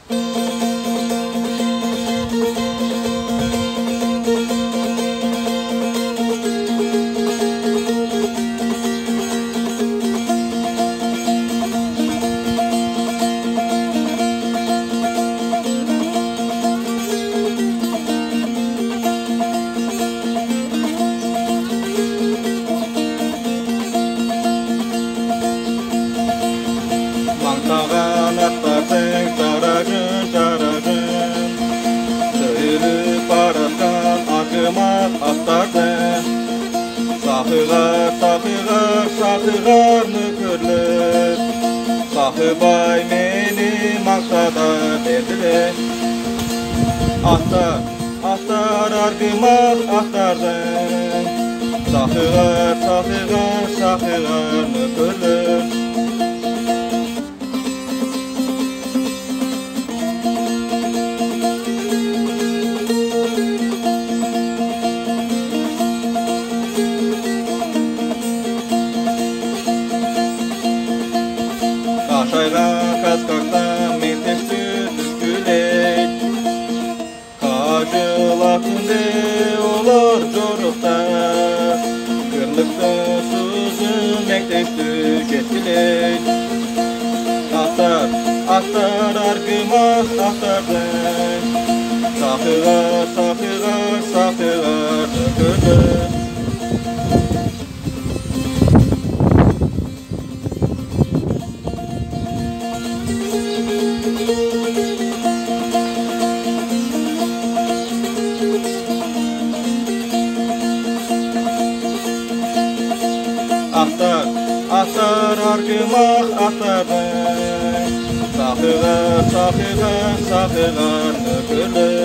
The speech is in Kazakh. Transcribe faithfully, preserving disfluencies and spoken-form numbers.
Mangtаған аттардың жарағын, жарағын сөйліп баратқан ақымақ аттардың сақығар, сақығар, сақығар нөкерлер Сақыбай мені мақсада берділер Аттар, аттар арғымақ аттардың Сақығар, сақығар, сақығар нөкерлер Қашайған қасқақтан мектешті түскілей Қажыла күнде олар жорықта Кірлікті сөзін мектешті жеткілей Ақтар, ақтар арғымақ ақтардың Сақығар, сақығар, сақығар нөкерлер Ақтар, ақтар арғымақ ақтардың Сақығар, сақығар, сақығар нөкерлер